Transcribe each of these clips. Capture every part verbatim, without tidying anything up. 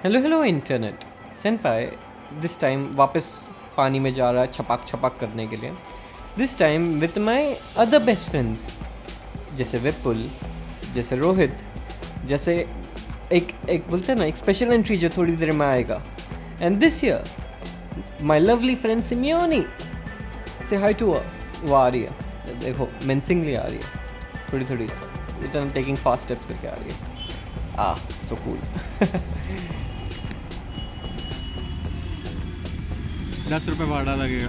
Hello hello internet senpai this time वापस पानी में जा रहा है छपाक छपाक करने के लिए. This time with my other best friends जैसे विपुल, जैसे रोहित, जैसे एक एक बोलते हैं ना एक स्पेशल एंट्री जो थोड़ी देर में आएगा. And this year my lovely friend सिमियोनी से हाई टू वो आ रही है. देखो मेंसिंगली आ रही है थोड़ी थोड़ी रिटर्न टेकिंग फास्ट स्टेप्स करके आ रही है. आ सो कूल. दस रुपये भाड़ा लगेगा.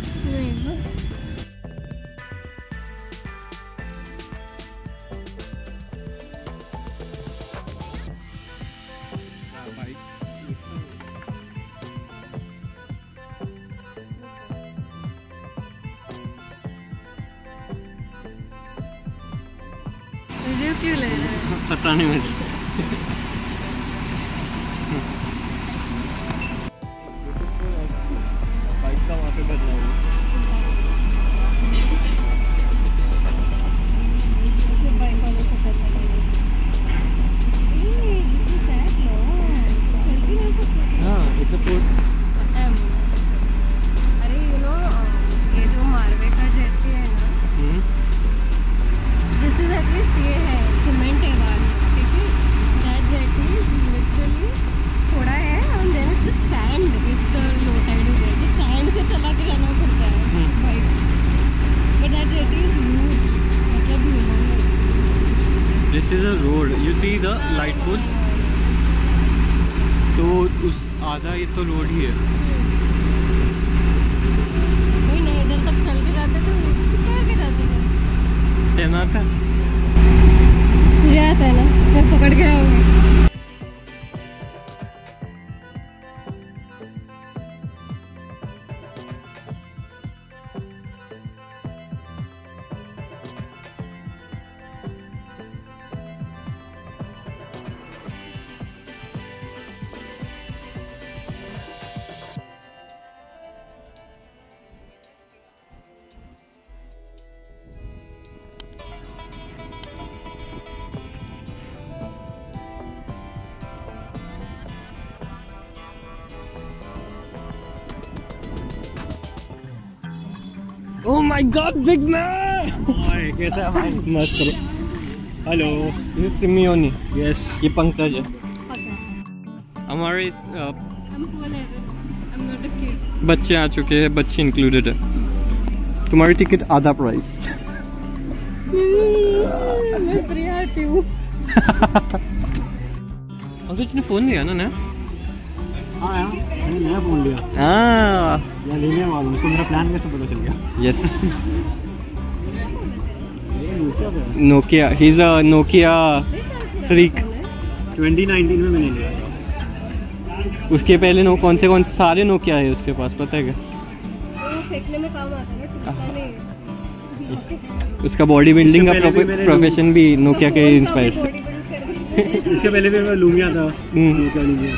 वीडियो क्यों ले रहे हैं? पता नहीं मुझे. बाइक का वहाँ पे बदला हुआ. बाइक वाले से करना पड़ेगा. ये किसी सैड लो सेल्फी ले सकते हैं. हाँ इतना पोस्ट. पता है मुझे. अरे यू नो ये जो मारवे का जेटी है ना, दिस इज एटलीस्ट ये है सीमेंट है बाहर. ठीक है, दैट जेटी इज लिटरली थोड़ा है and then it's just sand. If the low tide हो गया तो सैंड से चला के जाना पड़ता है bike. But that jetty is huge, मतलब humongous. This is a road. You see the light pole. तो उस आधा ये तो रोड ही है. कोई नहीं इधर तक चल के जाते थे, उसको तैर के जाते थे. तैरना था. तुझे आता है ना, मैं पकड़ के आऊंगी. Oh my God, big man! ओए कैसा है भाई? मस्त है. हेलो, ये सिमियोनी. यस, ये पंकज है. हमारे इस अ, I'm full level. I'm not a kid. बच्चे आ चुके हैं. बच्चे इंक्लूडेड है. तुम्हारी टिकट आधा प्राइस. मैं फ्री आती हूँ. पंकज ने फोन लिया ना ना? हाँ यार, मैंने नया फोन लिया. हाँ. यार लेने वाला हूँ. तो मेरा प्लान कैसे पता चल गया? यस. ये नोकिया का है. Nokia. He is a Nokia freak. Twenty nineteen में मैंने लिया. उसके पहले नो कौन से कौन से सारे नोकिया है उसके पास, पता है क्या? वो फेंकने में काम आता है ना, टूटता नहीं. उसका बॉडी बिल्डिंग का इसके पहले भी मैंने प्रोफेशन भी नोकिया के इंस्पायर से. इससे पहले भी मैं लूमिया था. Nokia Lumia.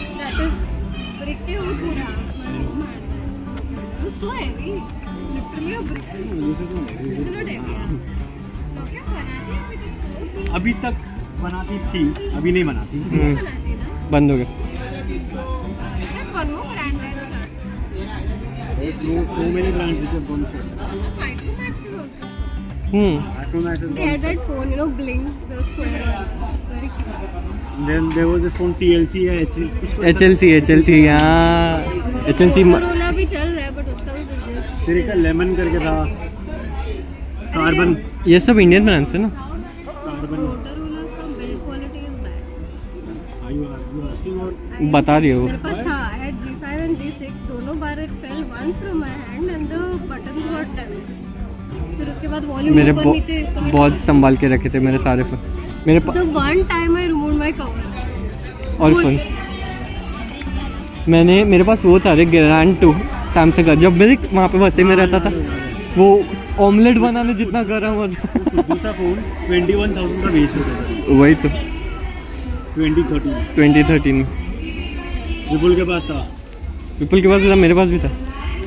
So heavy, literally a brick. It's not heavy. क्या बनाती है अभी तक? अभी तक बनाती थी, अभी नहीं बनाती. बनाती ना. बंद हो गया. क्या कौन ब्रांड है? वो वो मैंने ब्रांड से कौन सा? Micromax is also. Hmm. Micromax is They had that phone, you know, Blink, the square one. Very cute. Then there was this phone T L C या H L C कुछ तो. H L C H L C हाँ. H L C Motorola भी चल रहा है, but उसका भी business. फिर एक लेमन करके था. कार्बन. ये सब इंडियन ब्रांड्स है ना? कार्बन. Motorola का build quality is bad. Are you are you asking or? बता रही हो. मेरे पास था, I had G five and G six. दोनों बार it fell once from my hand and the buttons got damaged. फिर उसके बाद वॉल्यूम मेरे ऊपर बो, नीचे. बहुत संभाल के रखे थे मेरे सारे फोन. मेरे The one time I removed my cover. और फोन मैंने मेरे पास वो था ग्रैंड टू सैमसंग का. जब मेरे वहाँ पे बसे में रहता था वो ऑमलेट बनाने जितना गर्म होता. दूसरा फोन ट्वेंटी वन थाउजेंड का बेच होता था. वही तो ट्वेंटी थर्टीन ट्वेंटी थर्टीन में विपुल के पास था. विपुल के पास भी था, मेरे पास भी था.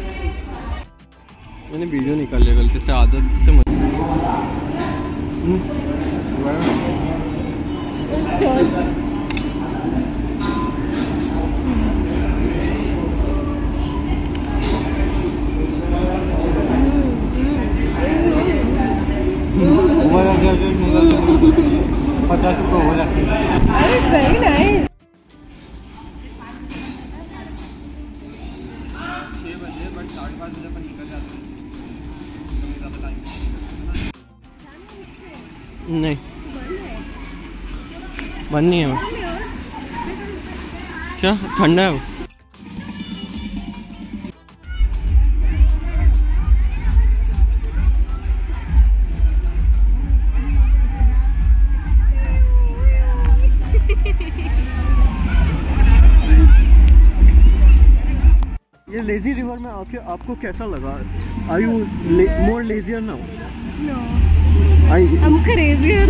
मैंने वीडियो निकाल लिया गलती से. आदत से मत. नहीं बंद नहीं है वो। क्या ठंडा है वो? ये लेजी रिवर में आके आपको कैसा लगा? Are you more lazier now? No, I I'm crazier.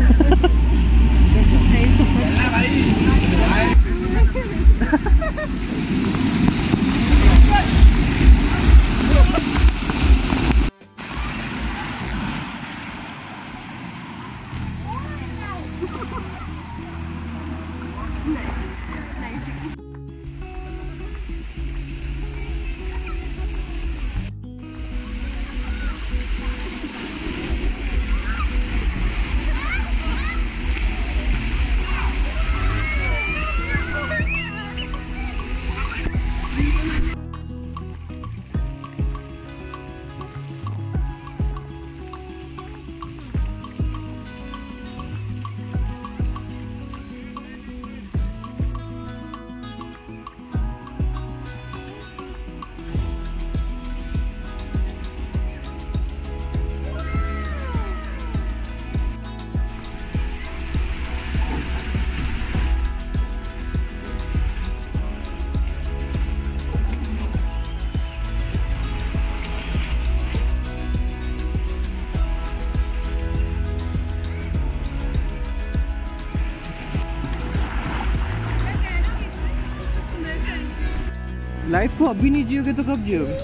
Life को अभी नहीं जियोगे तो कब जियोगे?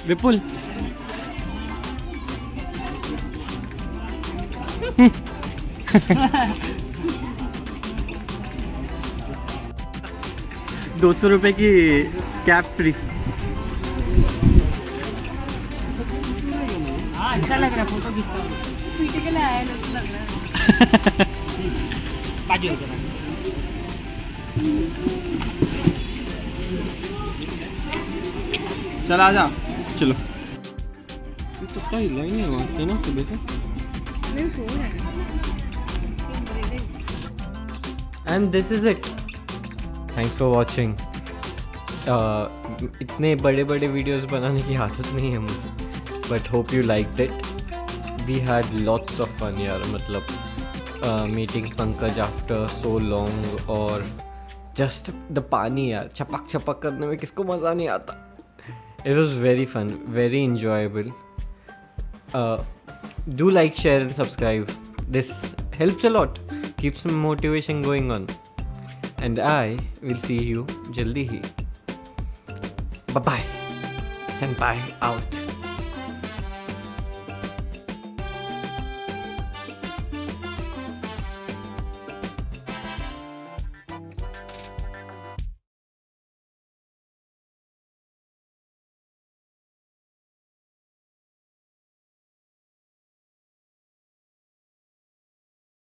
विपुल दो सौ रुपए की कैप फ्री। हाँ अच्छा लग रहा है, फोटो खींचता हूँ। पीटी के लिए आया है, ऐसा लग रहा है। बाजू हो जाना। चल आजा। चलो ये तो क्या हिला ही नहीं हुआ है ना सुबह से। नहीं सो रहा है। And this is it, thanks for watching. इतने बड़े बड़े वीडियोस बनाने की आदत नहीं है मुझे, but hope you liked it. We had lots of fun यार, मतलब meeting Pankaj after so long, और जस्ट द पानी यार, छपक छपक करने में किसको मज़ा नहीं आता। It was very fun, very enjoyable. Uh, do like, share and subscribe. This helps a lot, keeps some motivation going on. And I will see you jaldi hi. Bye bye. Senpai out.